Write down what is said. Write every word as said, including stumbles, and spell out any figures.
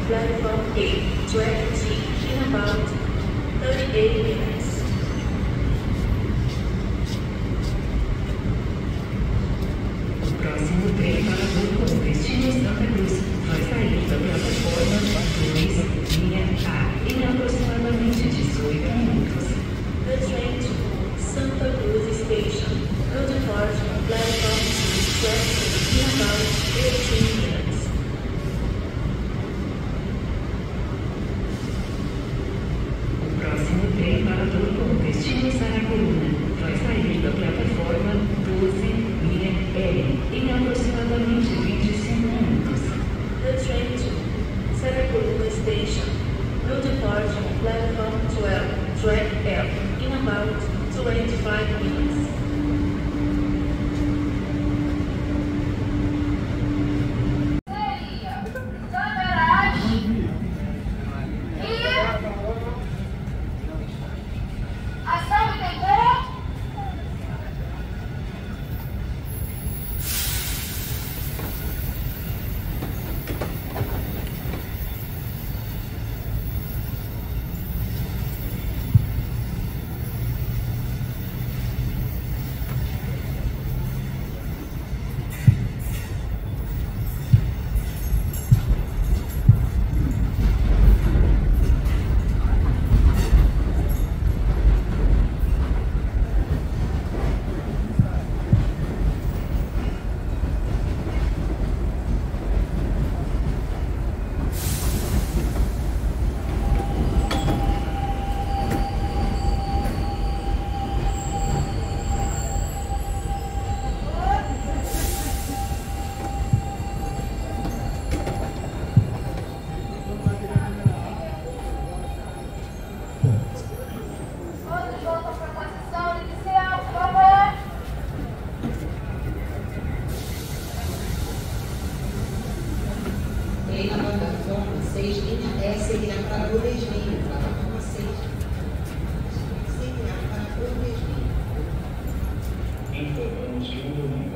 platform A, track G, in about thirty-eight minutes. O próximo trem para com destino Santa Cruz vai sair da plataforma dois, linha A, em aproximadamente dezoito minutos. The train to Santa Cruz Station will depart from platform two, track C, in about eighteen minutes. O próximo trem para com destino Saracuruna vai sair da plataforma doze, linha L, em aproximadamente vinte e cinco minutos. The train to Saracuruna Station will depart from platform twelve, track L, in about twenty-five minutes. Trem na plataforma seis, linha E, seguirá para Goresvinho. Plataforma seis, seguirá para Goresvinho. Informamos que o